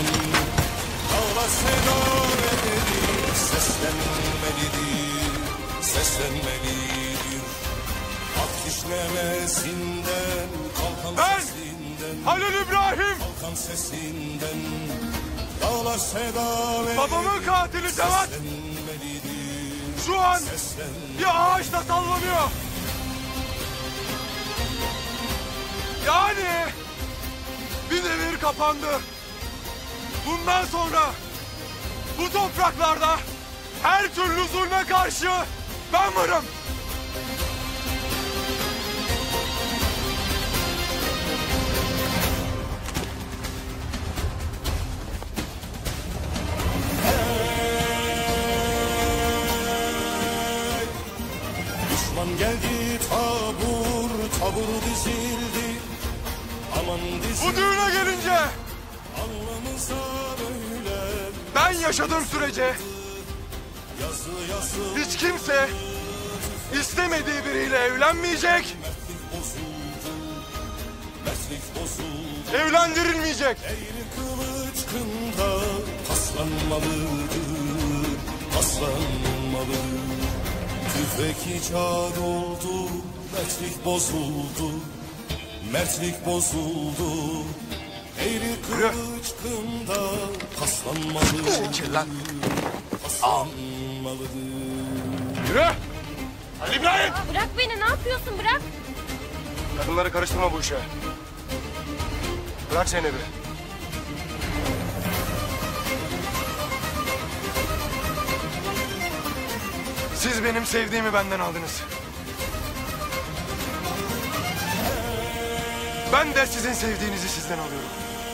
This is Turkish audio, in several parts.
seslen. Dağlar seda verir, seslenmelidir, seslenmelidir. Ak kişnemesinden, kalkan sesinden. Halil İbrahim! Kalkan sesinden, dağlar seda verir. Babamın katili Cevat! Şu an bir ağaçta sallanıyor. Yani bir devir kapandı. Bundan sonra bu topraklarda her türlü zulme karşı ben varım. Düşman geldi, tabur tabur dizildi. Aman dizildi. Bu düğüne gelince Alnımıza böyle ben yaşadığım sürece yazı yazı. hiç kimse istemediği biriyle evlenmeyecek, Mertlik bozuldu. evlendirilmeyecek. Eğri kılıç kında paslanmalıdır, paslanmalıdır. Tüfek icat oldu, mertlik bozuldu, mertlik bozuldu. Eğri kılıç kında paslanmalıdır, Çekil lan. paslanmalıdır. Yürü! Ali İbrahim! Bırak beni, ne yapıyorsun? Bırak. Kadınları karıştırma bu işe. Bırak Zeynep'i. Siz benim sevdiğimi benden aldınız. Ben de sizin sevdiğinizi sizden alıyorum.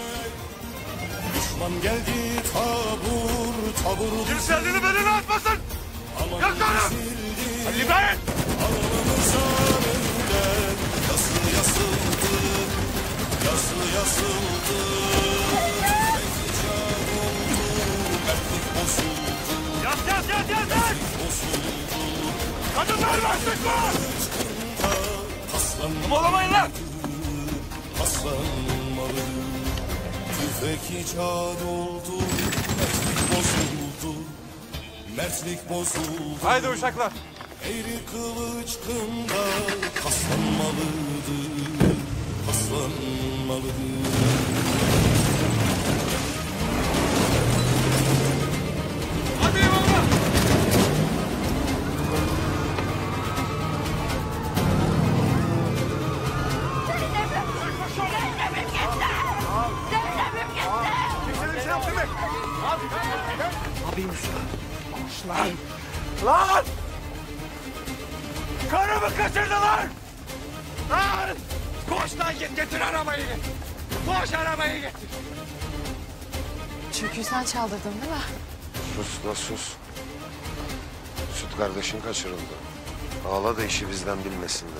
Düşman geldi, tabur tabur. Kimse elini beline atmasın! Yaklarım! Ali İbrahim! Alnımıza böyle yazı yazıldı, yazı yazıldı. Tüfek icat oldu, mertlik bozuldu, Yat! mertlik bozuldu. Kadınlar başlık var! Paslanmalı, Olamayın lan! paslanmalı. Tüfek icat oldu, mertlik bozuldu, mertlik bozuldu. Haydi uşaklar! Eğri kılıç kında paslanmalıdır, paslanmalıdır. Hadi eyvallah! Zeynep'im gitti! Zeynep'im gitti! Kimsenin bir şey yaptı mı? Abim Lan! Lan! Karımı kaçırdılar! Lan! Koş lan git getir arabayı getir! Koş arabayı getir! Çünkü sen çaldırdın değil mi? Sus la sus. Süt kardeşin kaçırıldı. Ağla da işi bizden bilmesinler.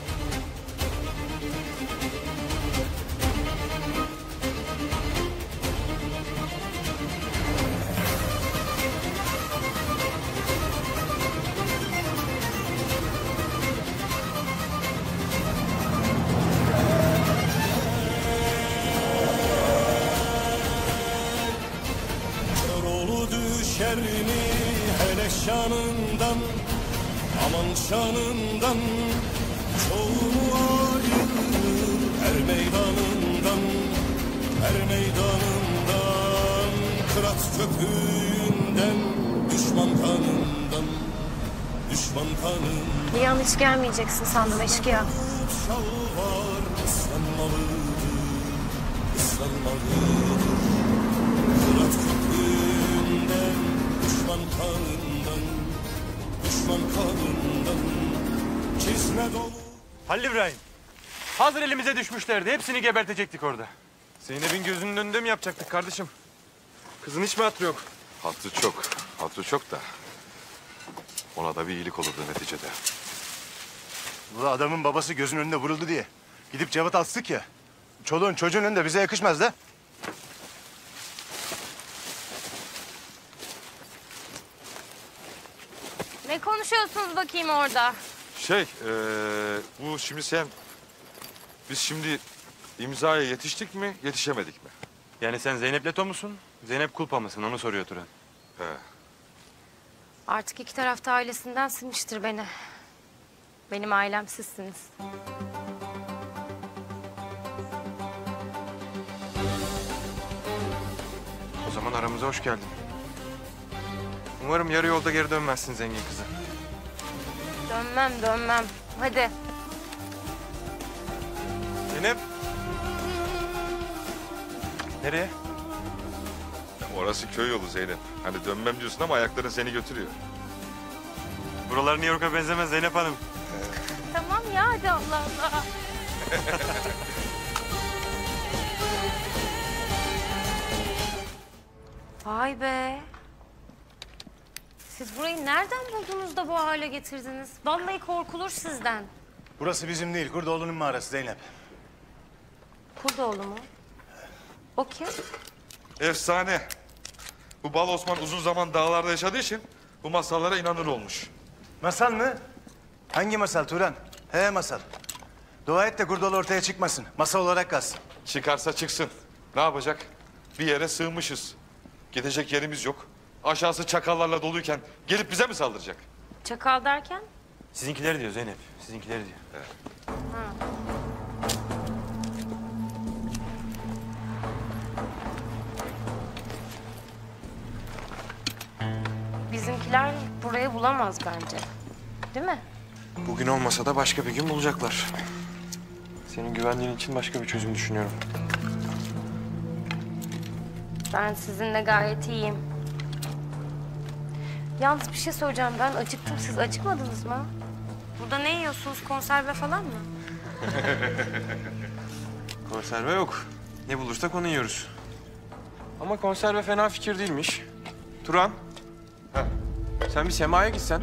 Köroğlu düşer mi hele şanından, aman şanından. Çoğunu ayırır her meydanından, her meydanından. Kırat köpüğünden, düşman kanından, düşman kanından. Bir an hiç gelmeyeceksin sandım eşkıya. Şalvar ıslanmalıdır, ıslanmalıdır. Kırat köpüğünden, düşman kanından, düşman kanından. Çizme dolu. Halil İbrahim, hazır elimize düşmüşlerdi. Hepsini gebertecektik orada. Zeynep'in gözünün önünde mi yapacaktık kardeşim? Kızın hiç mi hatırı yok? Hatırı çok da. Ona da bir iyilik olurdu neticede. Bu adamın babası gözünün önünde vuruldu diye. Gidip Cevat astık ya. Çoluğun çocuğun önünde bize yakışmaz da. Ne konuşuyorsunuz bakayım orada? Bu şimdi biz şimdi imzaya yetiştik mi, yetişemedik mi? Yani sen Zeynep Leto musun? Zeynep Kulpa mısın? Onu soruyor Turan. He. Artık iki tarafta ailesinden silmiştir beni. Benim ailem sizsiniz. O zaman aramıza hoş geldin. Umarım yarı yolda geri dönmezsin zengin kızı. Dönmem. Hadi. Zeynep. Nereye? Orası köy yolu Zeynep. Hani dönmem diyorsun ama ayakların seni götürüyor. Buralar New York'a benzemez Zeynep Hanım. Tamam ya hadi Allah Allah. Vay be. Siz burayı nereden buldunuz da bu hale getirdiniz? Vallahi korkulur sizden. Burası bizim değil, Kurdoğlu'nun mağarası Zeynep. Kurdoğlu mu? O kim? Efsane. Bu Bal Osman uzun zaman dağlarda yaşadığı için bu masallara inanır olmuş. Masal mı? Hangi masal Turan? He masal. Dua et de Kurdoğlu ortaya çıkmasın. Masal olarak kalsın. Çıkarsa çıksın. Ne yapacak? Bir yere sığmışız. Gidecek yerimiz yok. Aşağısı çakallarla doluyken gelip bize mi saldıracak? Çakal derken? Sizinkileri diyor Zeynep. Sizinkileri diyor. Bizimkiler burayı bulamaz bence. Değil mi? Bugün olmasa da başka bir gün bulacaklar. Senin güvenliğin için başka bir çözüm düşünüyorum. Ben sizinle gayet iyiyim. Yalnız bir şey söyleyeceğim. Ben acıktım. Siz acıkmadınız mı? Burada ne yiyorsunuz? Konserve falan mı? Konserve yok. Ne bulursak onu yiyoruz. Ama konserve fena fikir değilmiş. Turan. Sen bir Sema'ya gitsen.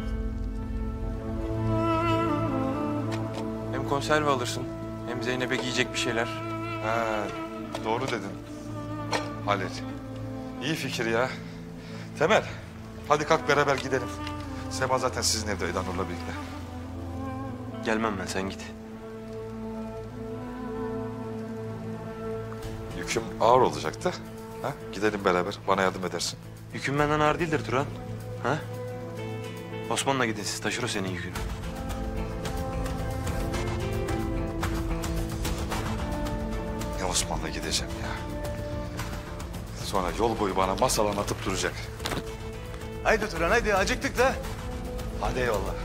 Hem konserve alırsın, hem Zeynep'e giyecek bir şeyler. Ha, doğru dedin. Halil. İyi fikir ya. Temel, hadi kalk beraber gidelim. Sema zaten sizin evde Edanur'la birlikte. Gelmem ben, sen git. Yüküm ağır olacaktı. Ha? Gidelim beraber, bana yardım edersin. Yükün benden ağır değildir Turan. Ha? Osman'la gidin siz, taşır o senin yükünü. Ne Osman'la gideceğim ya. Sonra yol boyu bana masal anlatıp duracak. Haydi Turan haydi acıktık da. Hadi eyvallah.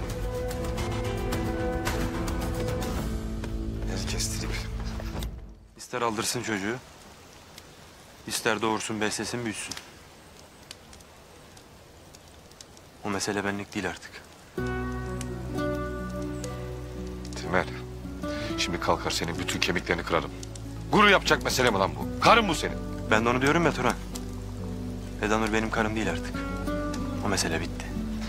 El kestirip. İster aldırsın çocuğu, ister doğursun, beslesin, büyüsün. O mesele benlik değil artık. Temel, şimdi kalkar senin bütün kemiklerini kırarım. Gurur yapacak mesele mi lan bu? Karın bu senin. Ben de onu diyorum ya Turan. Edanur benim karım değil artık. O mesele bitti.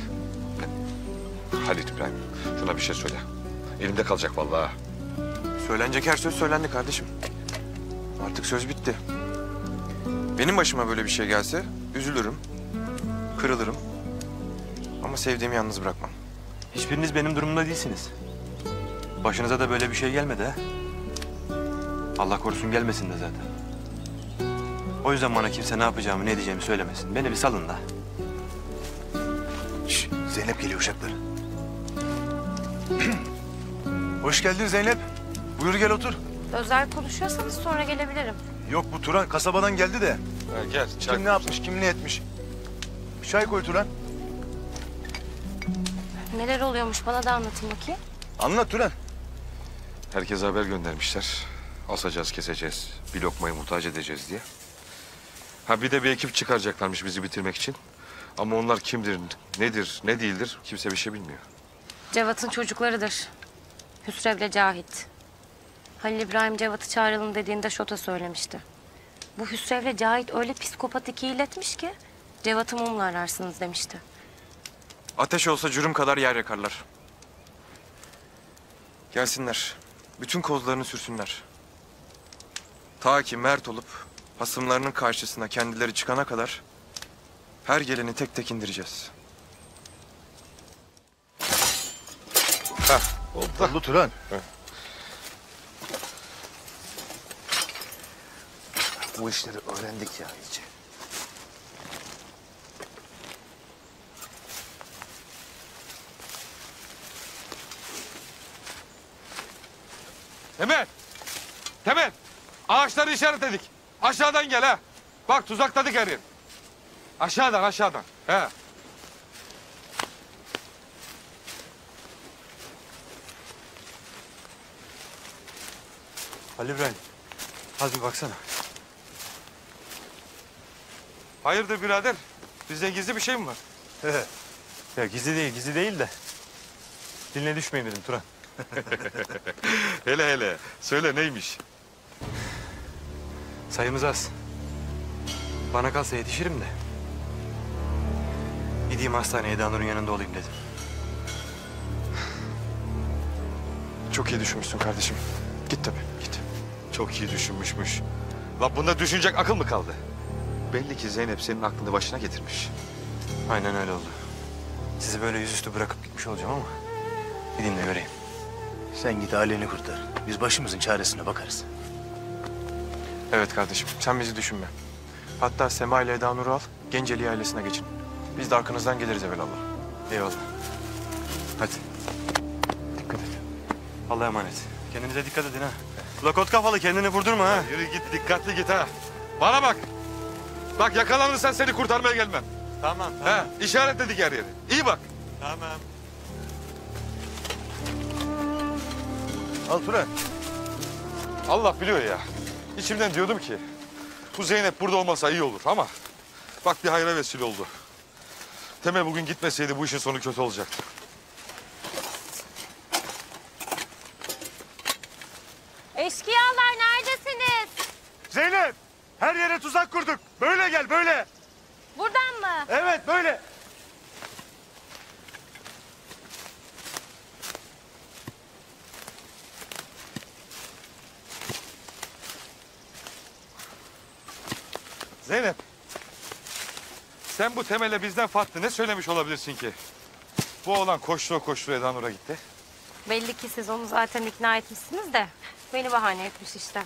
Halit İbrahim, şuna bir şey söyle. Elimde kalacak vallahi. Söylenecek her söz söylendi kardeşim. Artık söz bitti. Benim başıma böyle bir şey gelse üzülürüm, kırılırım. Ama sevdiğimi yalnız bırakmam. Hiçbiriniz benim durumumda değilsiniz. Başınıza da böyle bir şey gelmedi ha? Allah korusun gelmesin de zaten. O yüzden bana kimse ne yapacağımı, ne edeceğimi söylemesin. Beni bir salın da. Şş, Zeynep geliyor uşaklar. Hoş geldin Zeynep. Buyur gel otur. Özel konuşuyorsanız sonra gelebilirim. Yok bu Turan kasabadan geldi de. Ha, gel, çay Kim ne yapmış, kim ne etmiş. Bir çay koy Turan. Neler oluyormuş bana da anlatın bakayım. Anlat Turan. Herkese haber göndermişler. Asacağız, keseceğiz. Bir lokmayı muhtaç edeceğiz diye. Ha bir de bir ekip çıkaracaklarmış bizi bitirmek için. Ama onlar kimdir, nedir, ne değildir kimse bir şey bilmiyor. Cevat'ın çocuklarıdır. Hüsrev'le Cahit. Halil İbrahim Cevat'ı çağıralım dediğinde Şota söylemişti. Bu Hüsrev'le Cahit öyle psikopat iki iletmiş ki Cevat'ı mumla ararsınız demişti. Ateş olsa cürüm kadar yer yakarlar. Gelsinler. Bütün kozlarını sürsünler. Ta ki mert olup hasımlarının karşısına kendileri çıkana kadar her geleni tek tek indireceğiz. Oldu Turan. Bu işleri öğrendik ya iyice. Temel! Temel! Ağaçları işaretledik. Aşağıdan gel ha. Bak tuzakladık her yer. Aşağıdan aşağıdan. He. Ali İbrahim, az bir baksana. Hayırdır birader? Bizden gizli bir şey mi var? Ya gizli değil de. Diline düşmeyin dedim Turan. Hele hele. Söyle neymiş? Sayımız az. Bana kalsa yetişirim de. Gideyim hastaneye Danur'un yanında olayım dedim. Çok iyi düşünmüşsün kardeşim. Git tabii, git. Çok iyi düşünmüşmüş. Lan bunda düşünecek akıl mı kaldı? Belli ki Zeynep senin aklını başına getirmiş. Aynen öyle oldu. Sizi böyle yüzüstü bırakıp gitmiş olacağım ama... ...gideyim de göreyim. Sen git aileni kurtar. Biz başımızın çaresine bakarız. Evet kardeşim, sen bizi düşünme. Hatta Sema ile Eda Nur'u al, Genceli ailesine geçin. Biz de arkanızdan geliriz evelallah. Eyvallah. Hadi. Dikkat et. Allah'a emanet. Kendinize dikkat edin ha. Lakot kafalı, kendini vurdurma ha. Yürü git dikkatli git ha. Bana bak. Bak yakalanırsan seni kurtarmaya gelmem. Tamam, He, işaretledik her yeri. İyi bak. Tamam. Al Turan. Allah biliyor ya. İçimden diyordum ki bu Zeynep burada olmasa iyi olur ama bak bir hayra vesile oldu. Temel bugün gitmeseydi bu işin sonu kötü olacaktı. Eşkıyalar neredesiniz? Zeynep! Her yere tuzak kurduk. Böyle gel, böyle. Buradan mı? Evet, böyle. Zeynep. Sen bu Temel'e bizden farklı ne söylemiş olabilirsin ki? Bu oğlan koştura Eda Nur'a gitti. Belli ki siz onu zaten ikna etmişsiniz de beni bahane etmiş işte.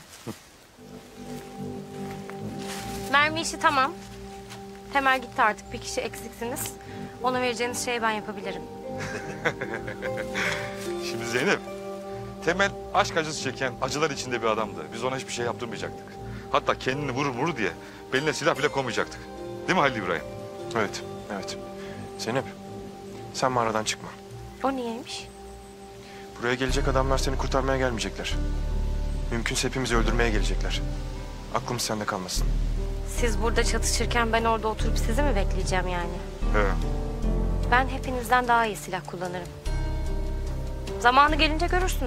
Mermi işi tamam. Temel gitti artık, bir kişi eksiksiniz. Ona vereceğiniz şeyi ben yapabilirim. Şimdi Zeynep, Temel aşk acısı çeken, acılar içinde bir adamdı. Biz ona hiçbir şey yaptırmayacaktık. Hatta kendini vurur diye beline silah bile koymayacaktık. Değil mi Halil İbrahim? Evet, evet. Zeynep, sen mağaradan çıkma. O niyeymiş? Buraya gelecek adamlar seni kurtarmaya gelmeyecekler. Mümkünse hepimizi öldürmeye gelecekler. Aklımız sende kalmasın. Siz burada çatışırken ben orada oturup sizi mi bekleyeceğim yani? He. Ben hepinizden daha iyi silah kullanırım. Zamanı gelince görürsünüz.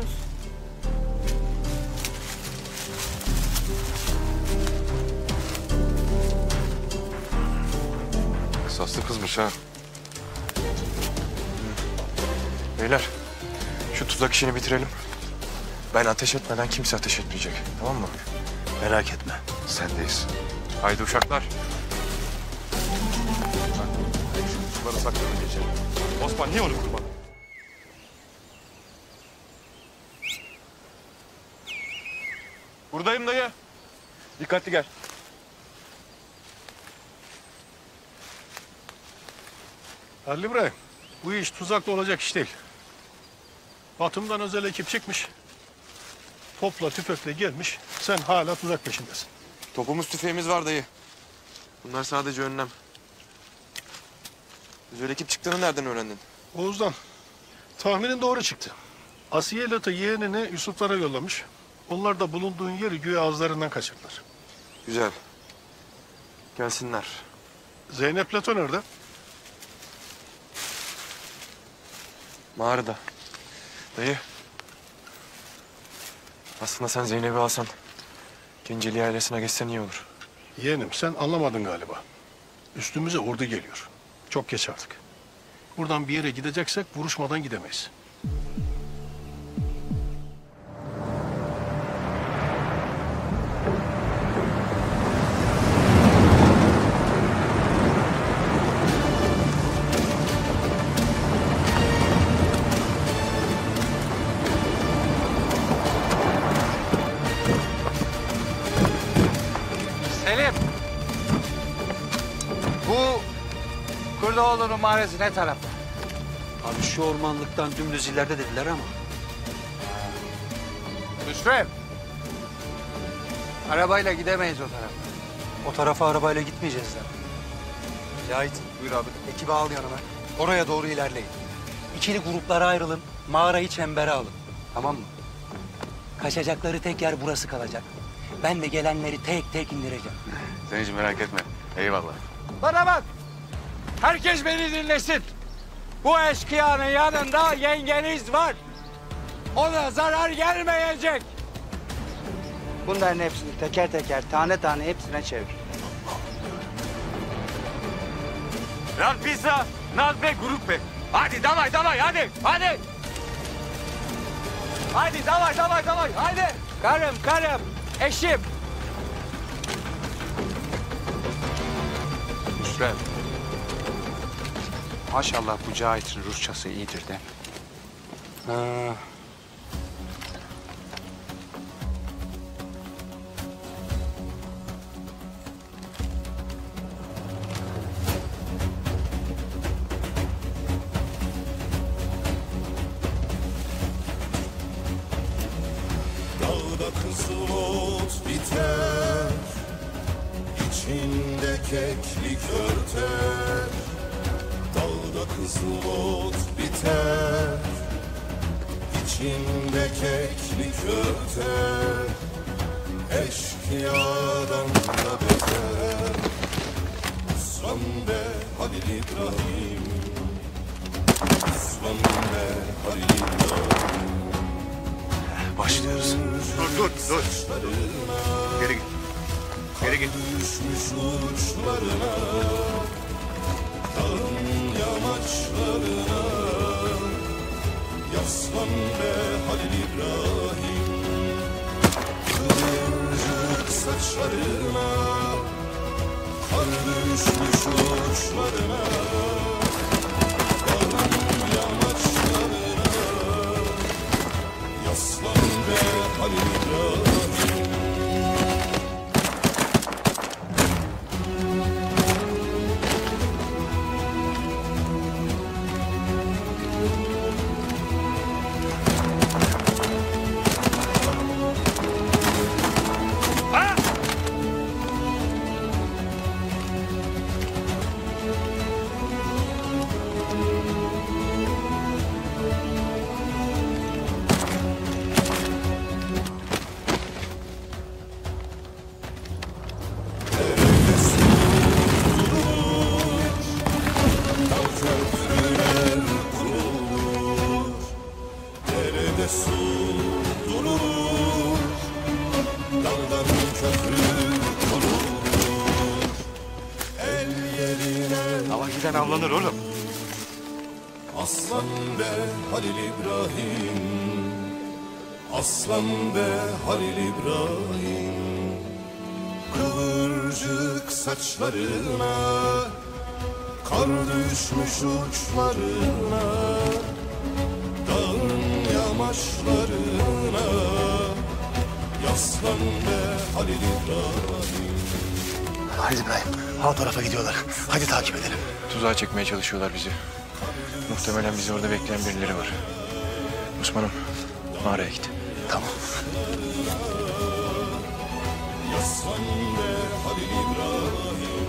Kısaslı kızmış ha. Beyler, şu tuzak işini bitirelim. Ben ateş etmeden kimse ateş etmeyecek. Tamam mı? Merak etme. Sendeyiz. Haydi uşaklar. Suları saklayalım geçelim. Osman niye onu kurmadın? Buradayım dayı. Dikkatli gel. Halil İbrahim, bu iş tuzakla olacak iş değil. Batım'dan özel ekip çıkmış. Topla tüfekle gelmiş. Sen hala tuzak peşindesin. Topumuz tüfeğimiz var dayı. Bunlar sadece önlem. Özel ekip çıktığını nereden öğrendin? Oğuz'dan. Tahminin doğru çıktı. Asiye Latı yeğenini Yusuflara yollamış. Onlar da bulunduğun yeri güya ağızlarından kaçırdılar. Güzel. Gelsinler. Zeynep Lato nerede? Mağarada. Dayı. Aslında sen Zeynep'i alsan... ...Genceli ailesine geçsen iyi olur. Yeğenim sen anlamadın galiba. Üstümüze ordu geliyor. Çok geç artık. Buradan bir yere gideceksek vuruşmadan gidemeyiz. Çoğulunun mahallesi ne tarafta? Abi şu ormanlıktan dümdüz ileride dediler ama. Hüsrev. Arabayla gidemeyiz o tarafa. O tarafa arabayla gitmeyeceğiz zaten. Cahit. Buyur abi. Ekibi al yanıma. Oraya doğru ilerleyin. İkili gruplara ayrılın. Mağarayı çembere alın. Tamam mı? Kaçacakları tek yer burası kalacak. Ben de gelenleri tek tek indireceğim. Sen hiç merak etme. Eyvallah. Bana bak. Herkes beni dinlesin. Bu eşkıyanın yanında yengeniz var. Ona zarar gelmeyecek. Bunların hepsini teker teker, tane tane hepsine çevir. Lan pizza, naz be, grup be. Hadi davay hadi. Hadi davay hadi. Karım, eşim. Hüsrev. Maşallah bu Cahit'in Rusçası iyidir de. Dağda kızıl ot biter, içinde keklik örter. Dağda kızıl ot biter, içinde keklik örter. Eşkıyadan da beter. Aslan be Halil İbrahim, aslan be Halil İbrahim. Başlıyoruz. Dur. Geri git. Düşmüş uçlarına, dağın yamaçlarına. Yaslan be Halil İbrahim, kıvırcık saçlarına. Kar düşmüş uçlarına, dağın yamaçlarına. Yaslan be Halil İbrahim. Avlanır oğlum. Aslan be Halil İbrahim, aslan be Halil İbrahim. Kıvırcık saçlarına, kar düşmüş uçlarına. Dağın yamaçlarına, yaslan be Halil İbrahim. Hadi İbrahim. Ha tarafa gidiyorlar. Hadi takip edelim. Tuzağa çekmeye çalışıyorlar bizi. Muhtemelen bizi orada bekleyen birileri var. Osman'ım, mağaraya git. Tamam. Yaslan be Halil İbrahim.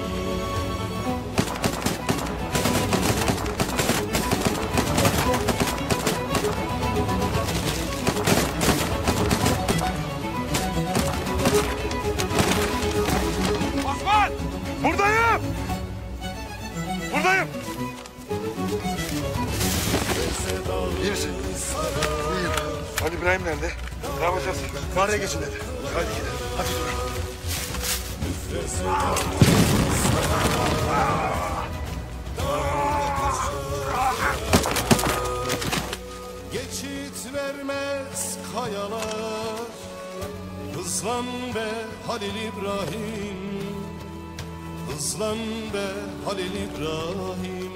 Osman! Buradayım! İyi misin? İyiyim. Hadi İbrahim nerede? Ne yapacağız? Mağaraya geçin dedi. Hadi gidelim. Hadi dur. Geçit vermez kayalar, hızlan be Halil İbrahim, hızlan be Halil İbrahim.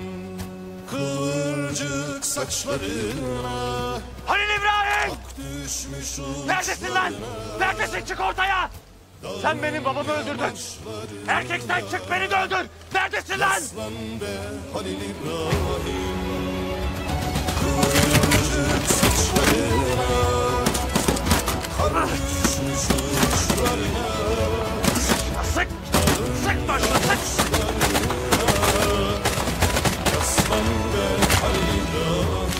Kıvırcık saçlarına Halil İbrahim! ak düşmüş Neredesin lan? Neredesin? Çık ortaya! Sen benim babamı öldürdün. Erkeksen çık beni de öldür. Neredesin lan? Aslan be Halil İbrahim. Kıvırcık saçlarına, kar düşmüş uçlarına. Sık! Sık başla sık! Aslan be Halil İbrahim.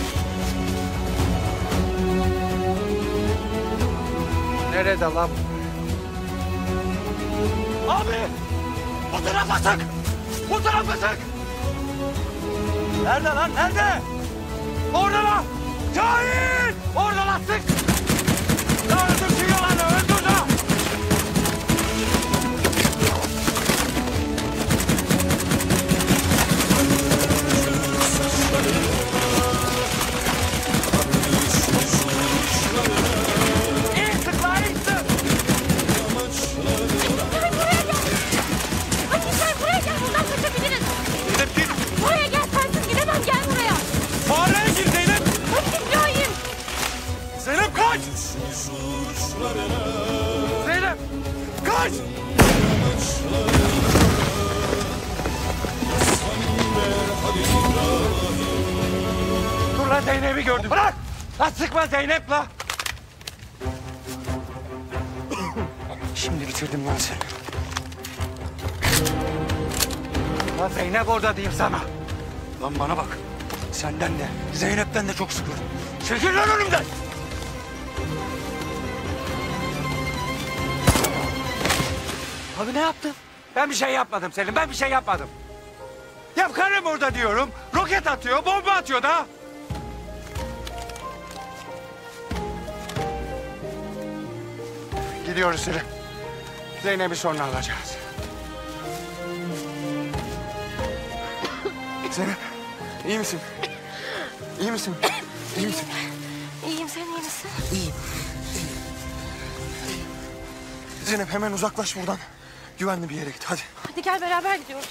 Nerede lan? Abi! Bu tarafa sık! Bu tarafa sık! Nerede lan? Nerede? Orada lan! Cahil! Orada lan sık! Lan öldür şu yalanı! Öldür lan! İyi sık lan! İyi sık! Hadi sen buraya gel. Buradan kaçabiliriz. Zeynep git! Buraya gel. Sensiz gidemem. Gel buraya. Mağaraya gir Zeynep! Hadi İbrahim. Zeynep kaç! Zeynep! Kaç! Dur lan Zeynep'i gördüm. Bırak! Lan sıkma Zeynep la! Şimdi bitirdim lan seni. Lan Zeynep orada diyeyim sana. Lan bana bak. Senden de, Zeynep'ten de çok sıkıldım. Çekil lan önümden! Abi ne yaptın? Ben bir şey yapmadım Selim. Ben bir şey yapmadım. Ya karım orada diyorum. Roket atıyor, bomba atıyor da. Gidiyoruz Selim. Zeynep'i sonra alacağız. Zeynep, iyi misin? İyi misin? İyi misin? İyiyim. Sen iyi misin? Zeynep hemen uzaklaş buradan. Güvenli bir yere git hadi. Hadi gel beraber gidiyoruz.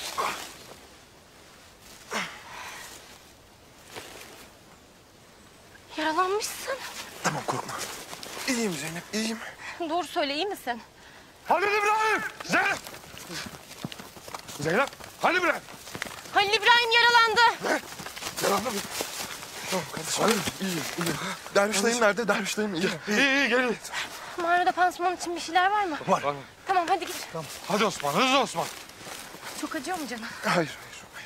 Yaralanmışsın. Tamam korkma. İyiyim Zeynep, iyiyim. Doğru söyle, iyi misin? Halil İbrahim! Zeynep! Zeynep! Halil İbrahim! Halil İbrahim yaralandı. Yaralandı mı? Tamam kardeşim. İyiyim. Derviş dayım nerede? Derviş dayım iyi. İyi gelin. Mağarada pansuman için bir şeyler var mı? Var. Tamam hadi git. Hadi Osman, hızlı Osman. Çok acıyor mu canım? Hayır.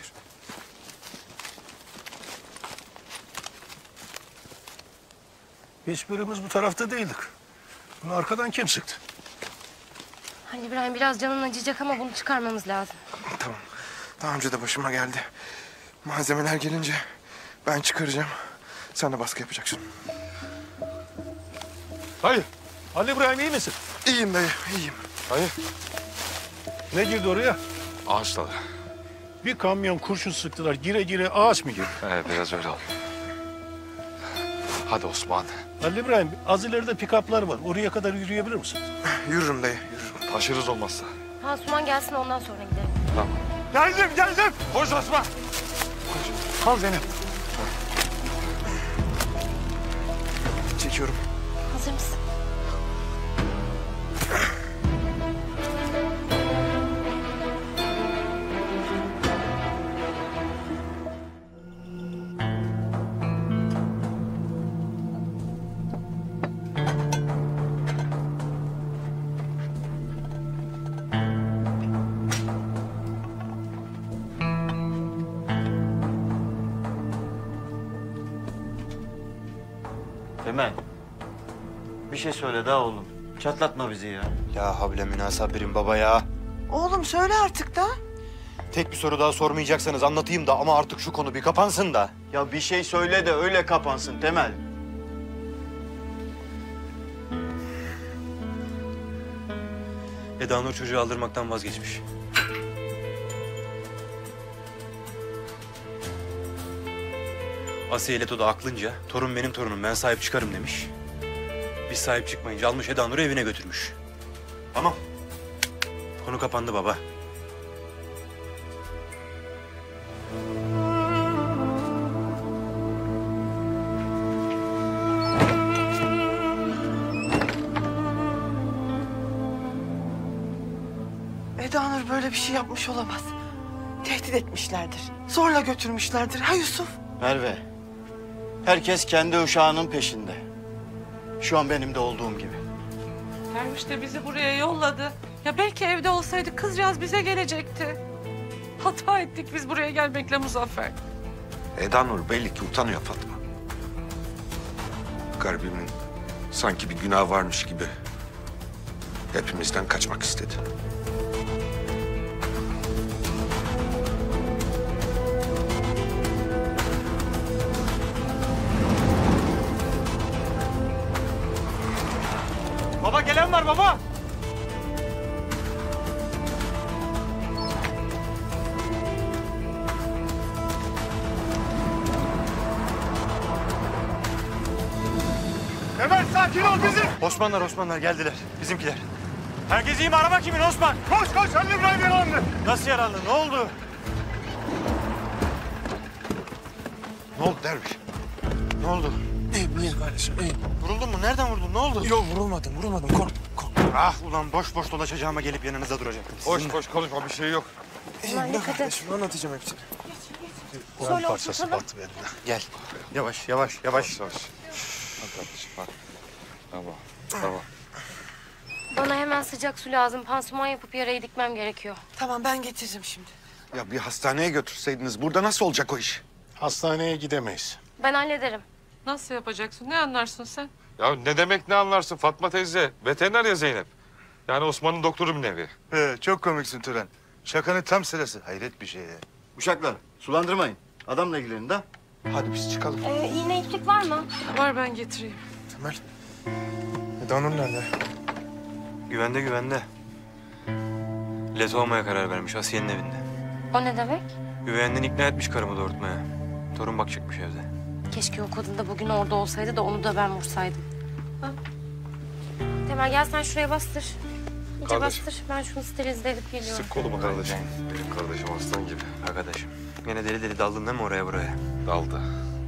Hiçbirimiz bu tarafta değildik. Bunu arkadan kim sıktı? Halil İbrahim biraz canın acıyacak ama bunu çıkarmamız lazım. Tamam. Daha önce de başıma geldi. Malzemeler gelince ben çıkaracağım. Sen de baskı yapacaksın. Hayır. Ali İbrahim iyi misin? İyiyim dayı, iyiyim. Hayır. Ne girdi oraya? Ağaç dalı. Bir kamyon kurşun sıktılar. Gire gire ağaç mı girdi? Evet biraz öyle oldu. Hadi Osman. Ali İbrahim az ileride pikaplar var. Oraya kadar yürüyebilir misin? Yürürüm dayı, yürürüm. Taşırız olmazsa. Pansuman gelsin ondan sonra gidelim. Tamam. Geldim. Koş Osman. Al Zeynep. Çekiyorum. Hazır mısın? Temel. Bir şey söyle daha oğlum. Çatlatma bizi ya. Ya havle münasabirin baba ya. Oğlum söyle artık da. Tek bir soru daha sormayacaksanız anlatayım da ama artık şu konu bir kapansın da. Ya bir şey söyle de öyle kapansın Temel. Eda Nur çocuğu aldırmaktan vazgeçmiş. Asiye ile Toda aklınca torun benim torunum ben sahip çıkarım demiş. Biz sahip çıkmayınca almış Eda Nur'u evine götürmüş. Tamam. Konu kapandı baba. Eda Nur böyle bir şey yapmış olamaz. Tehdit etmişlerdir. Zorla götürmüşlerdir. Ha Yusuf? Merve, herkes kendi uşağının peşinde. Şu an benim de olduğum gibi. Derviş de bizi buraya yolladı. Ya belki evde olsaydı kızcağız bize gelecekti. Hata ettik biz buraya gelmekle Muzaffer. Eda Nur belli ki utanıyor Fatma. Garibimin sanki bir günah varmış gibi hepimizden kaçmak istedi. Baba gelen var baba. Ömer sakin ol bizim. Osmanlar geldiler. Bizimkiler. Herkes iyi mi? Araba kimin Osman? Koş Halil İbrahim yaralandı. Nasıl yaralı? Ne oldu? Ne oldu Derviş? Ne oldu? İyiyim kardeşim, iyiyim. Vuruldun mu? Nereden vurdun? Ne oldu? Yok vurulmadım. Kork. Ah ulan boş dolaşacağıma gelip yanınızda duracaktım. Boş konuşma, bir şey yok. Aman dikkat et. Kardeşim anlatacağım hepsini. Şöyle Parçası oturtalım. battı benim. Gel. Yavaş. Bak kardeşim bak. Tamam. Bana hemen sıcak su lazım. Pansuman yapıp yarayı dikmem gerekiyor. Tamam ben getiririm şimdi. Ya bir hastaneye götürseydiniz burada nasıl olacak o iş? Hastaneye gidemeyiz. Ben hallederim. Nasıl yapacaksın? Ne anlarsın sen? Ya ne demek ne anlarsın Fatma teyze? Veteriner ya Zeynep. Yani Osman'ın doktoru bir nevi. Çok komiksin Tören. Şakanın tam sırası. Hayret bir şey ya. Uşaklar, sulandırmayın. Adamla ilgilenin de. Hadi biz çıkalım. İğne iplik var mı? Var ben getireyim. Temel. Eda Nur nerede? Güvende. Leto olmaya karar vermiş Asiye'nin evinde. O ne demek? Üvey annen ikna etmiş karımı doğurtmaya. Torun bakacakmış evde. Keşke o kadın da bugün orada olsaydı da onu da ben vursaydım. Ha? Temel gel sen şuraya bastır. İyice Kardeşim. bastır. Ben şunu sterilize edip geliyorum. Sık kolumu kardeşim. Benim kardeşim aslan gibi. Arkadaşım. Yine deli daldın değil mi oraya buraya? Daldı.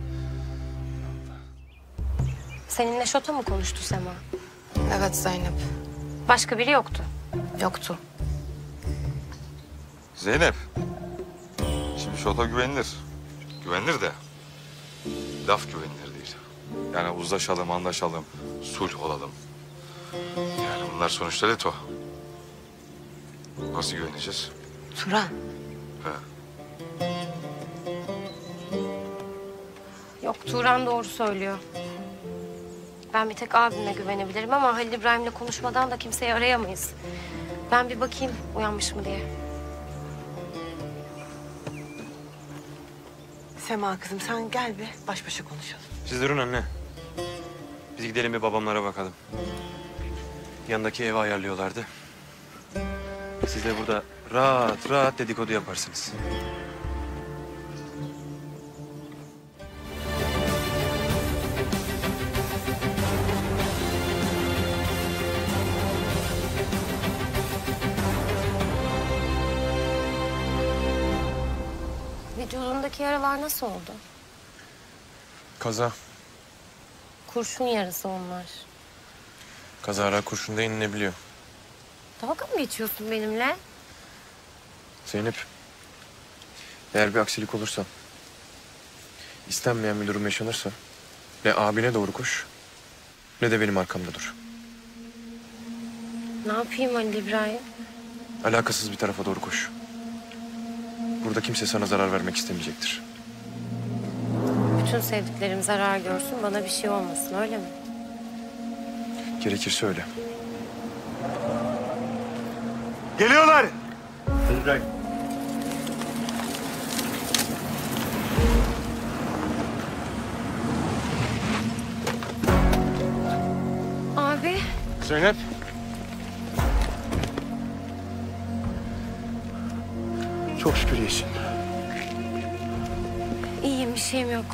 Seninle Şota mı konuştu Sema? Evet Zeynep. Başka biri yoktu. Yoktu. Zeynep. Şimdi Şota güvenilir. Güvenilir de laf güvenilir değil. Yani uzlaşalım, anlaşalım, sulh olalım. Yani bunlar sonuçta Leto. Nasıl güveneceğiz? Turan. He. Yok Turan doğru söylüyor. Ben bir tek abime güvenebilirim ama Halil İbrahim'le konuşmadan da kimseyi arayamayız. Ben bir bakayım uyanmış mı diye. Sema kızım sen gel bir baş başa konuşalım. Siz durun anne. Biz gidelim bir babamlara bakalım. Yanındaki evi ayarlıyorlardı. Siz de burada rahat dedikodu yaparsınız. Vücudundaki yaralar nasıl oldu? Kaza. Kurşun yarası onlar. Kazara kurşunda inilebiliyor. Dalga mı geçiyorsun benimle? Zeynep. Eğer bir aksilik olursa, istenmeyen bir durum yaşanırsa ne abine doğru koş ne de benim arkamda dur. Ne yapayım Halil İbrahim? Alakasız bir tarafa doğru koş. Burada kimse sana zarar vermek istemeyecektir. Bütün sevdiklerim zarar görsün, bana bir şey olmasın, öyle mi? Gerekirse öyle. Geliyorlar. Abi. Zeynep. Çok şükür iyisin. İyiyim, bir şeyim yok.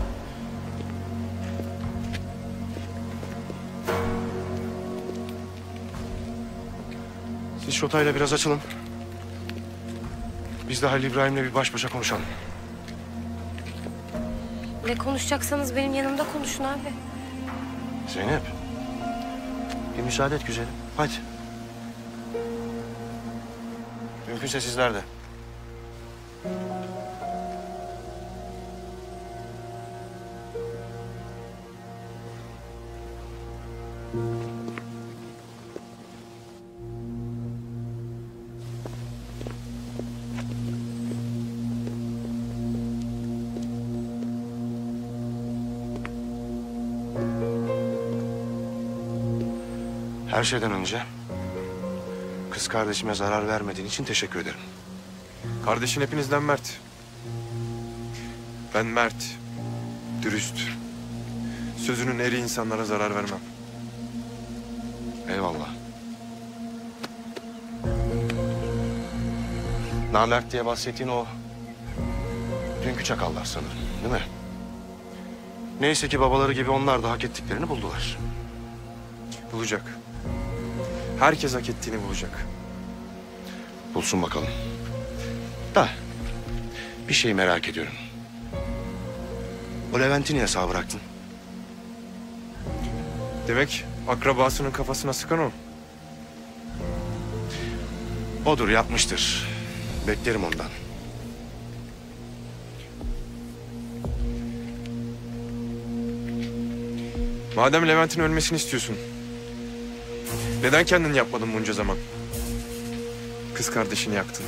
Siz Şota'yla biraz açılın. Biz de Halil İbrahim'le bir baş başa konuşalım. Ne konuşacaksanız benim yanımda konuşun abi. Zeynep. Bir müsaade et güzelim. Hadi. Mümkünse sizler de. Her şeyden önce kız kardeşime zarar vermediğin için teşekkür ederim. Kardeşin hepinizden mert. Ben mert, dürüst, sözünün eri insanlara zarar vermem. Eyvallah. Namert diye bahsettiğin o dünkü çakallar sanırım, değil mi? Neyse ki babaları gibi onlar da hak ettiklerini buldular. Bulacak. Herkes hak ettiğini bulacak. Bulsun bakalım. Da bir şey merak ediyorum. O Levent'i niye sağ bıraktın? Demek akrabasının kafasına sıkan o. Odur, yapmıştır. Beklerim ondan. Madem Levent'in ölmesini istiyorsun, neden kendin yapmadın bunca zaman? Kız kardeşini yaktın.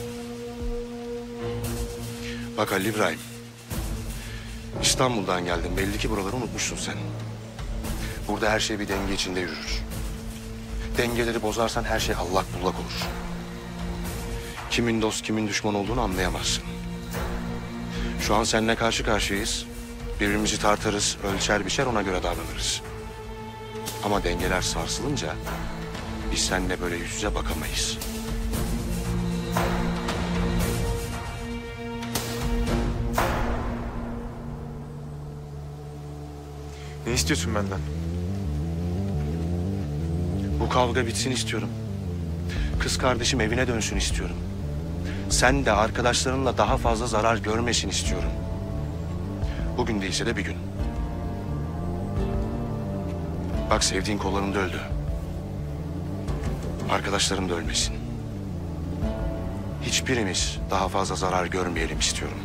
Bak Halil İbrahim, İstanbul'dan geldin. Belli ki buraları unutmuşsun sen. Burada her şey bir denge içinde yürür. Dengeleri bozarsan her şey allak bullak olur. Kimin dost, kimin düşman olduğunu anlayamazsın. Şu an seninle karşı karşıyayız. Birbirimizi tartarız, ölçer biçer ona göre davranırız. Ama dengeler sarsılınca biz seninle böyle yüz yüze bakamayız. Ne istiyorsun benden? Bu kavga bitsin istiyorum. Kız kardeşim evine dönsün istiyorum. Sen de arkadaşlarınla daha fazla zarar görmesin istiyorum. Bugün değilse de bir gün. Bak sevdiğin kollarında öldü. Arkadaşların da ölmesin. Hiçbirimiz daha fazla zarar görmeyelim istiyorum.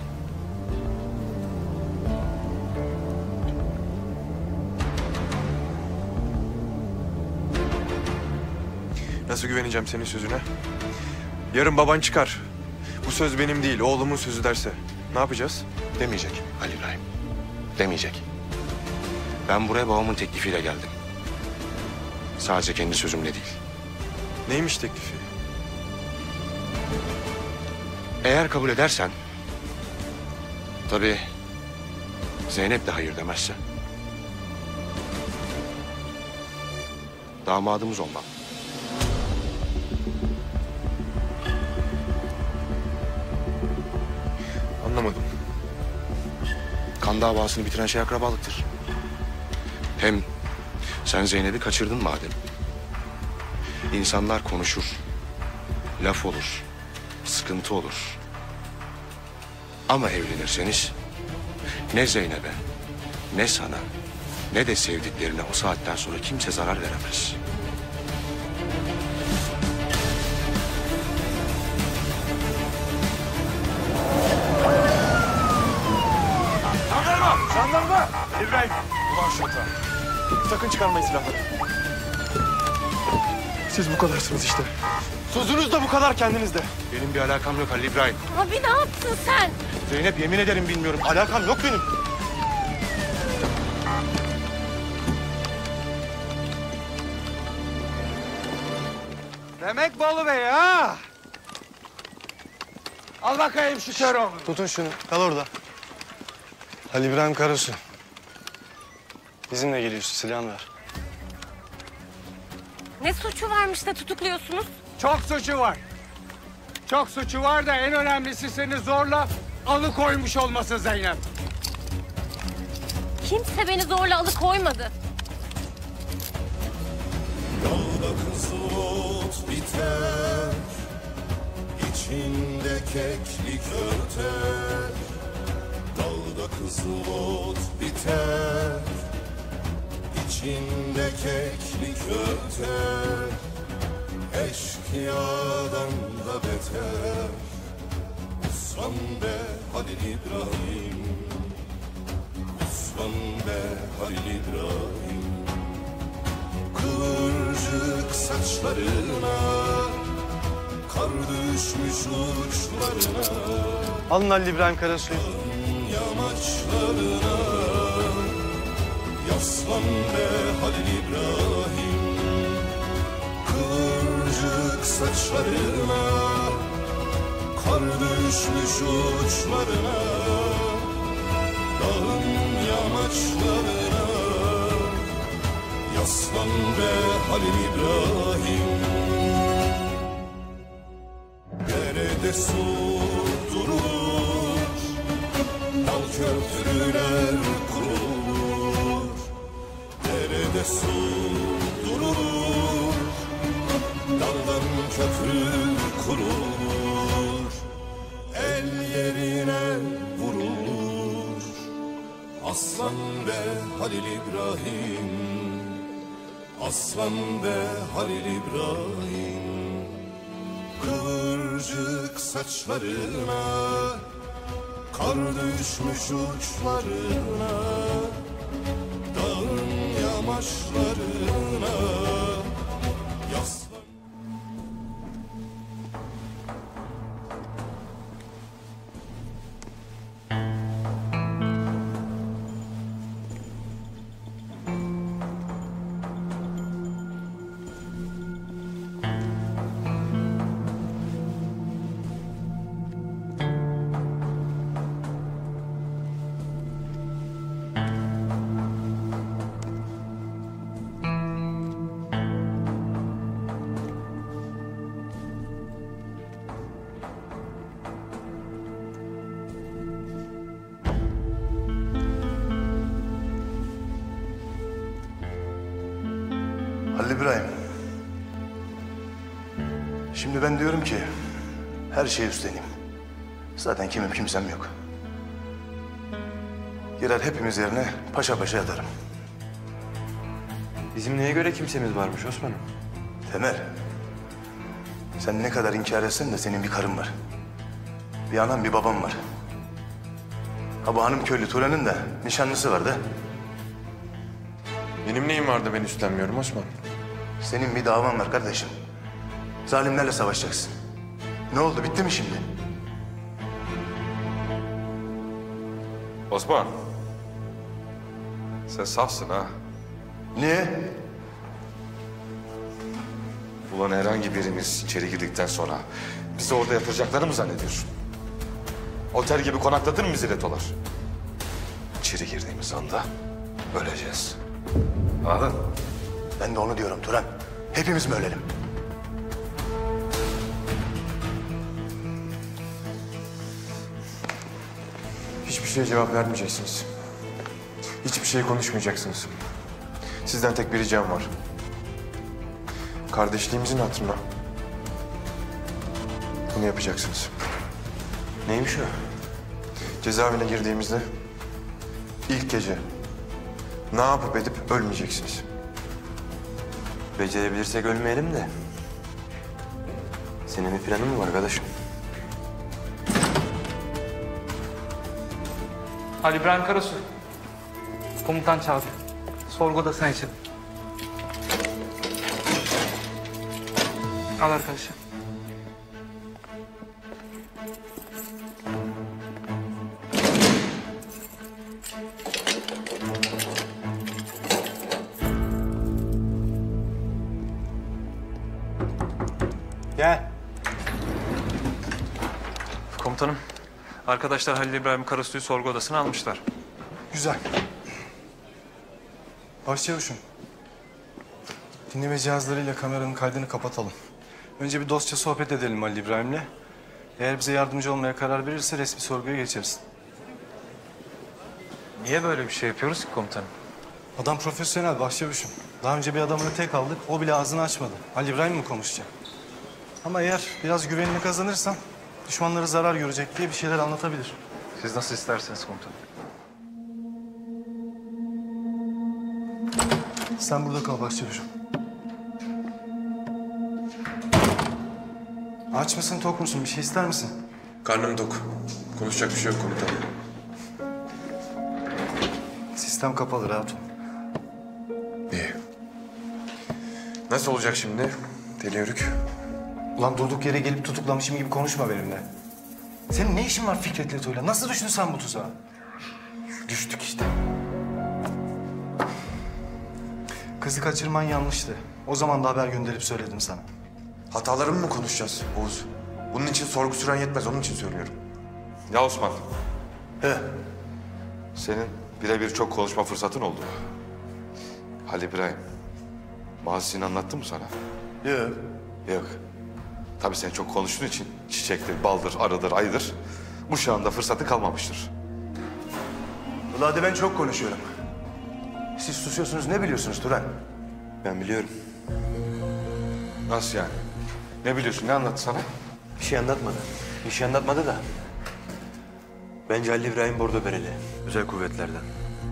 Nasıl güveneceğim senin sözüne? Yarın baban çıkar. Bu söz benim değil, oğlumun sözü derse ne yapacağız? Demeyecek Ali İbrahim. Demeyecek. Ben buraya babamın teklifiyle geldim. Sadece kendi sözümle değil. Neymiş teklifi? Eğer kabul edersen... Tabii Zeynep de hayır demezse... damadımız olmam. Anlamadım. Kan davasını bitiren şey akrabalıktır. Hem sen Zeynep'i kaçırdın madem. İnsanlar konuşur, laf olur, sıkıntı olur. Ama evlenirseniz ne Zeynep'e, ne sana, ne de sevdiklerine o saatten sonra kimse zarar veremez. Jandarma! Jandarma! İbrahim! Ulan şota. Sakın çıkarmayın silahları. Siz bu kadarsınız işte. Sözünüz de bu kadar kendinizde. Benim bir alakam yok Halil İbrahim. Abi ne yaptın sen? Zeynep yemin ederim bilmiyorum. Alakam yok benim. Demek Bolu Bey ha? Al bakayım şu kör oğlunu. Tutun şunu. Kal orada. Halil İbrahim Karasu. Bizimle geliyorsun. Silahını ver. Ne suçu varmış da tutukluyorsunuz? Çok suçu var. Çok suçu var da en önemlisi seni zorla alıkoymuş olması Zeynep. Kimse beni zorla alıkoymadı. Yolda kızıl ot biter, içinde keklik örter. Dalda kızıl ot biter, içinde keklik örter. Eşkıyadan da beter Osman be Halil İbrahim Osman be Halil İbrahim Kıvırcık saçlarına Kar düşmüş uçlarına Alın Halil İbrahim Karasu'yu. Yamaçlarına Yaslan be Halil İbrahim Kıvırcık saçlarına Kar düşmüş uçlarına Dağın yamaçlarına Yaslan be Halil İbrahim Derede su durur Dal köprüler kurulur Derede su durur Daldan köprü kurulur El yerine vurulur Aslan be Halil İbrahim Aslan be Halil İbrahim Kıvırcık saçlarına Kar düşmüş uçlarına Dağın yamaçlarına Yaslan. Halil İbrahim. Şimdi ben diyorum ki her şeyi üstleneyim. Zaten kimim kimsem yok. Girer hepimiz yerine paşa paşa yatarım. Bizim neye göre kimsemiz varmış Osman'ım? Temel. Sen ne kadar inkar etsen de senin bir karın var. Bir anan bir babam var. Ha bu hanım köylü Turan'ın da nişanlısı var da. Benim neyim vardı ben üstlenmiyorum Osman? Senin bir davan var kardeşim. Zalimlerle savaşacaksın. Ne oldu bitti mi şimdi? Osman. Sen safsın ha. Niye? Ulan herhangi birimiz içeri girdikten sonra bizi orada yatıracaklarını mı zannediyorsun? Otel gibi konaklatır mı bizi retolar? İçeri girdiğimiz anda öleceğiz. Anladın? Ben de onu diyorum Turan. Hepimiz mi ölelim? Hiçbir şeye cevap vermeyeceksiniz. Hiçbir şey konuşmayacaksınız. Sizden tek bir ricam var. Kardeşliğimizin hatırına bunu yapacaksınız. Neymiş o? Cezaevine girdiğimizde ilk gece ne yapıp edip ölmeyeceksiniz. Becerebilirsek ölmeyelim de. Senin bir planın mı var arkadaşım? Ali İbrahim Karasu. Komutan çağırdı. Sorgu odasına için. Al arkadaşım. Gel. Komutanım, arkadaşlar Halil İbrahim Karasu'yu sorgu odasına almışlar. Güzel. Başçavuşum. Dinleme cihazlarıyla kameranın kaydını kapatalım. Önce bir dostça sohbet edelim Halil İbrahim'le. Eğer bize yardımcı olmaya karar verirse resmi sorguya geçeriz. Niye böyle bir şey yapıyoruz ki komutanım? Adam profesyonel başçavuşum. Daha önce bir adamını tek aldık. O bile ağzını açmadı. Halil İbrahim mi konuşacak? Ama eğer biraz güvenini kazanırsam düşmanları zarar görecek diye bir şeyler anlatabilir. Siz nasıl isterseniz komutanım. Sen burada kal başçavuşum. Aç mısın, tok musun? Bir şey ister misin? Karnım tok. Konuşacak bir şey yok komutanım. Sistem kapalı, rahat ol. İyi. Nasıl olacak şimdi? Deli yörük. Ulan durduk yere gelip tutuklamışım gibi konuşma benimle. Senin ne işin var Fikret Leto'yla? Nasıl düştün sen bu tuzağa? Düştük işte. Kızı kaçırman yanlıştı. O zaman da haber gönderip söyledim sana. Hatalarımı mı konuşacağız Oğuz? Bunun için sorgu süren yetmez, onun için söylüyorum. Ya Osman. He. Senin birebir çok konuşma fırsatın oldu. Halil İbrahim, mazisini anlattı mı sana? Yok. Yok. Tabii sen çok konuştuğun için çiçektir, baldır, arıdır, ayıdır. Bu şu anda fırsatı kalmamıştır. Ulan hadi ben çok konuşuyorum. Siz susuyorsunuz, ne biliyorsunuz Turan? Ben biliyorum. Nasıl yani? Ne biliyorsun, ne anlattı sana? Bir şey anlatmadı. Bir şey anlatmadı da. Bence Halil İbrahim Bordo Bereli. Özel kuvvetlerden.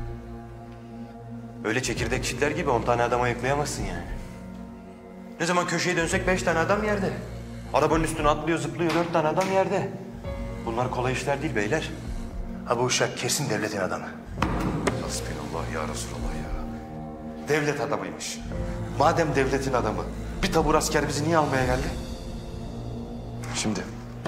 Öyle çekirdek çitler gibi 10 tane adam ayıklayamazsın yani. Ne zaman köşeye dönsek 5 tane adam yerde. Arabanın üstüne atlıyor, zıplıyor 4 tane adam yerde. Bunlar kolay işler değil beyler. Ha bu uşak kesin devletin adamı. Hasbinallah ya Resulallah ya. Devlet adamıymış. Madem devletin adamı, bir tabur asker bizi niye almaya geldi? Şimdi.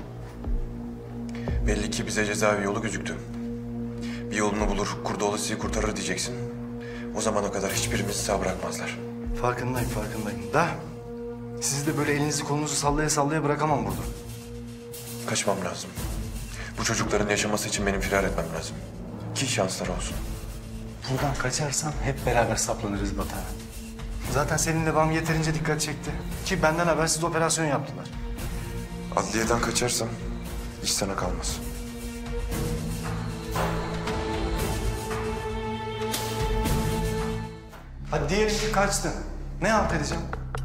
Belli ki bize cezaevi yolu gözüktü. Bir yolunu bulur, Kurdoğlu sizi kurtarır diyeceksin. O zamana kadar hiçbirimizi sağ bırakmazlar. Farkındayım, farkındayım. Da sizi de böyle elinizi kolunuzu sallaya sallaya bırakamam burada. Kaçmam lazım. Bu çocukların yaşaması için benim firar etmem lazım. Ki şansları olsun. Buradan kaçarsan hep beraber saplanırız batağa. Zaten seninle babam yeterince dikkat çekti. Ki benden habersiz operasyon yaptılar. Adliyeden kaçarsam iş sana kalmaz. Hadi diyelim ki kaçtın. Ne halt edeceğim?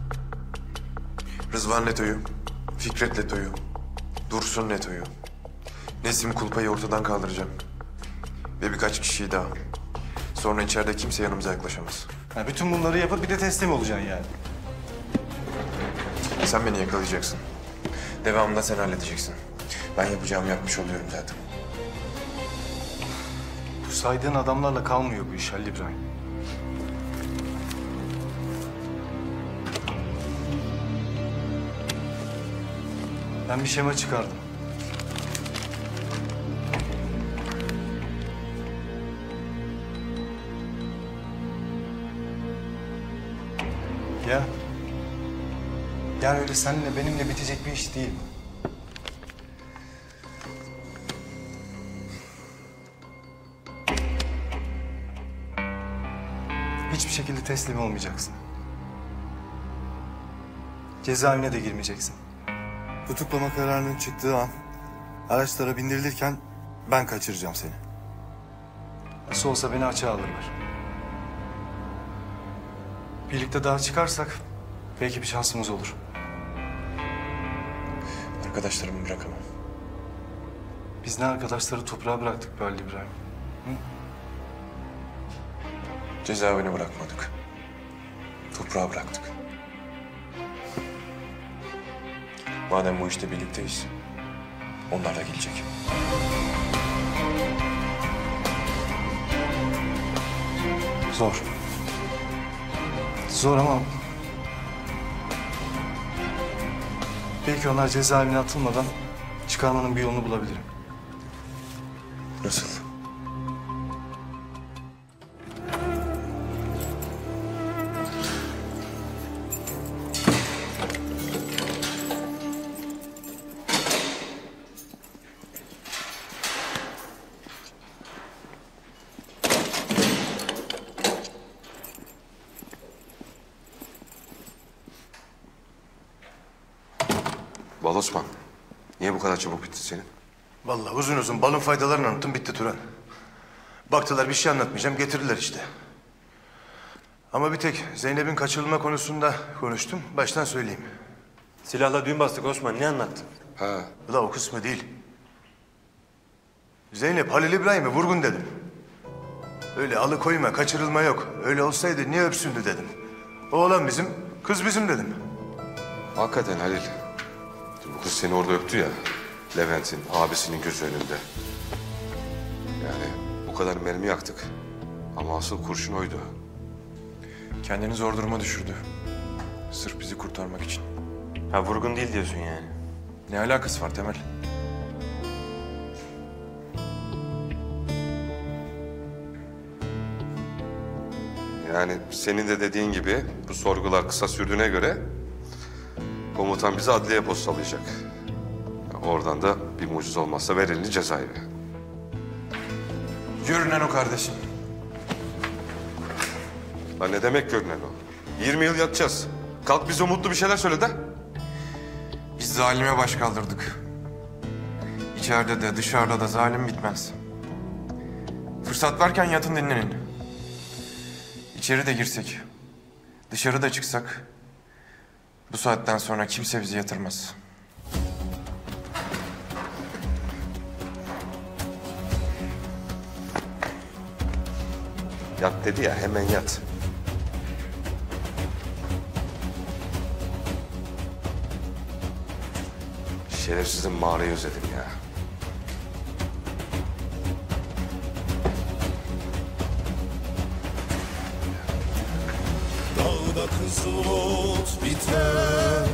Rızvan Leto'yu, Fikret Leto'yu, Dursun Leto'yu, Nesim Kulpa'yı ortadan kaldıracağım. Ve birkaç kişiyi daha. Sonra içeride kimse yanımıza yaklaşamaz. Ha, bütün bunları yapıp bir de teslim olacaksın yani. Sen beni yakalayacaksın. Devamında sen halledeceksin. Ben yapacağımı yapmış oluyorum zaten. Bu saydığın adamlarla kalmıyor bu iş Halil İbrahim. Ben bir şema çıkardım. Ya. Yani öyle seninle benimle bitecek bir iş değil bu. Hiçbir şekilde teslim olmayacaksın. Cezaevine de girmeyeceksin. Tutuklama kararının çıktığı an araçlara bindirilirken ben kaçıracağım seni. Nasıl olsa beni açığa alırlar. Birlikte daha çıkarsak belki bir şansımız olur. Arkadaşlarımı bırakamam. Biz ne arkadaşları toprağa bıraktık be Halil İbrahim. Hı? Cezaevine bırakmadık. Toprağa bıraktık. Madem bu işte birlikteyiz, onlar da gelecek. Zor. Zor ama... belki onlar cezaevine atılmadan çıkarmanın bir yolunu bulabilirim. Nasıl? Bal Osman, niye bu kadar çabuk bitti senin? Vallahi uzun uzun balın faydalarını anlattım, bitti Turan. Baktılar bir şey anlatmayacağım, getirdiler işte. Ama bir tek Zeynep'in kaçırılma konusunda konuştum, baştan söyleyeyim. Silahla düğün bastık Osman, ne anlattın? Ha. Ula o kısmı değil. Zeynep, Halil İbrahim'e vurgun dedim. Öyle alıkoyma, kaçırılma yok. Öyle olsaydı niye öpsündü dedim. Oğlan bizim, kız bizim dedim. Hakikaten Halil. Bu kız seni orada öptü ya. Levent'in abisinin gözü önünde. Yani bu kadar mermi yaktık. Ama asıl kurşun oydu. Kendini zor duruma düşürdü. Sırf bizi kurtarmak için. Ha vurgun değil diyorsun yani. Ne alakası var Temel? Yani senin de dediğin gibi bu sorgular kısa sürdüğüne göre komutan bizi adliye postalayacak. Oradan da bir mucize olmazsa verildi cezaevi. Görünen o kardeşim. Lan ne demek görünen o? 20 yıl yatacağız. Kalk bize umutlu bir şeyler söyle de. Biz zalime baş kaldırdık. İçeride de dışarıda da zalim bitmez. Fırsat varken yatın dinlenin. İçeri de girsek, dışarı da çıksak bu saatten sonra kimse bizi yatırmaz. Yat dedi ya, hemen yat. Şerefsizin mağarayı özledim ya. Dağda kızıl ot biter.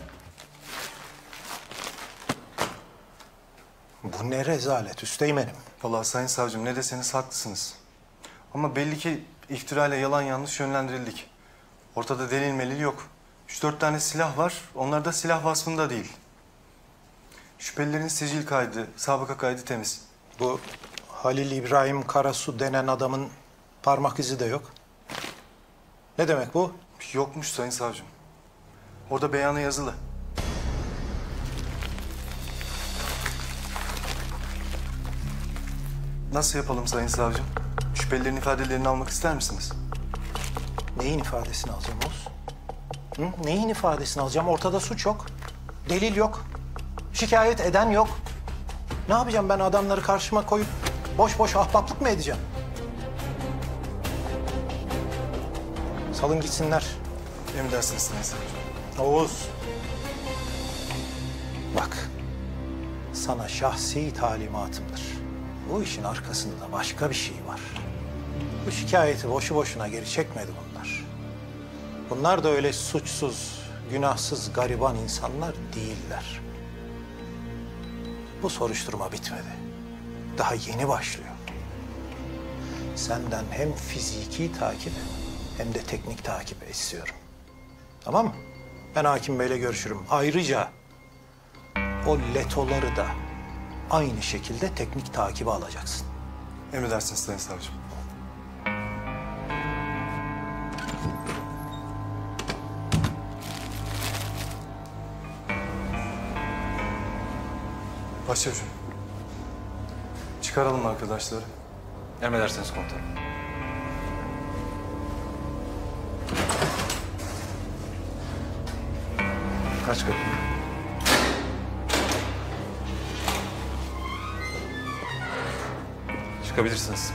Bu ne rezalet Üsteğmen'im. Vallahi sayın savcım ne deseniz haklısınız. Ama belli ki iftirayla yalan yanlış yönlendirildik. Ortada delil melil yok. 3-4 tane silah var. Onlar da silah vasfında değil. Şüphelilerin sicil kaydı, sabıka kaydı temiz. Bu Halil İbrahim Karasu denen adamın parmak izi de yok. Ne demek bu? Yokmuş sayın savcım. Orada beyanı yazılı. Nasıl yapalım sayın savcım? Şüphelilerin ifadelerini almak ister misiniz? Neyin ifadesini alacağım Oğuz? Hı? Neyin ifadesini alacağım? Ortada suç yok. Delil yok. Şikayet eden yok. Ne yapacağım ben adamları karşıma koyup boş boş ahbaplık mı edeceğim? Salın gitsinler. Emredersiniz sayın savcım. Oğuz. Bak. Sana şahsi talimatımdır. Bu işin arkasında başka bir şey var. Bu şikayeti boşu boşuna geri çekmedi bunlar. Bunlar da öyle suçsuz, günahsız, gariban insanlar değiller. Bu soruşturma bitmedi. Daha yeni başlıyor. Senden hem fiziki takip hem de teknik takip istiyorum. Tamam mı? Ben Hakim Bey'le görüşürüm. Ayrıca o letoları da aynı şekilde teknik takibe alacaksın. Emredersiniz sayın savcım. Başçavuşum. Çıkaralım arkadaşları. Emredersiniz komutanım. Kaç kapı? Çıkabilirsiniz.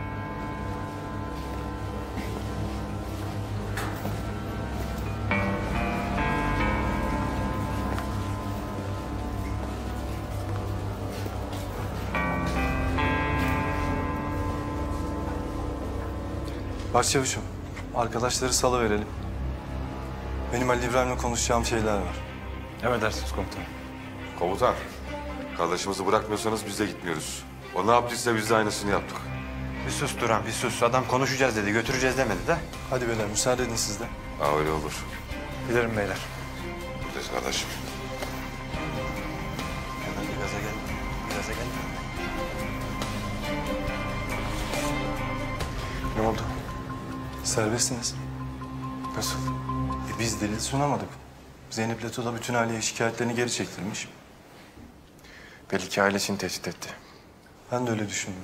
Başçavuşum, arkadaşları salıverelim. Benim Ali İbrahim'le konuşacağım şeyler var. Emredersiniz komutanım. Komutan, kardeşimizi bırakmıyorsanız biz de gitmiyoruz. O ne yaptıysa biz de aynısını yaptık. Bir sus Duran, bir sus. Adam konuşacağız dedi, götüreceğiz demedi de. Hadi beyler, müsaade edin siz de. Ha öyle olur. Gidelim beyler. Buradayız kardeşim. Hemen bir gaza gel. Gaza gel. Ne oldu? Serbestsiniz. Nasıl? Biz delil sunamadık. Zeynep Leto da bütün aileye şikayetlerini geri çektirmiş. Belki ailesini tehdit etti. Ben de öyle düşündüm.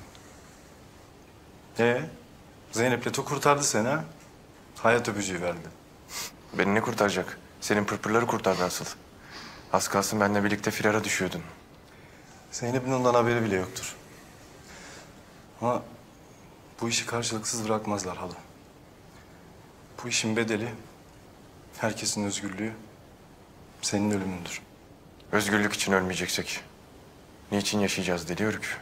Zeynep Leto kurtardı seni ha? Hayat öpücüğü verdi. Beni ne kurtaracak? Senin pırpırları kurtardı asıl. Az kalsın benimle birlikte firara düşüyordun. Zeynep'in ondan haberi bile yoktur. Ama bu işi karşılıksız bırakmazlar hala. Bu işin bedeli herkesin özgürlüğü, senin ölümündür. Özgürlük için ölmeyeceksek niçin yaşayacağız deli Yörük?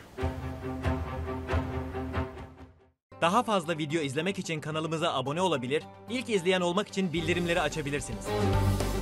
Daha fazla video izlemek için kanalımıza abone olabilir, ilk izleyen olmak için bildirimleri açabilirsiniz.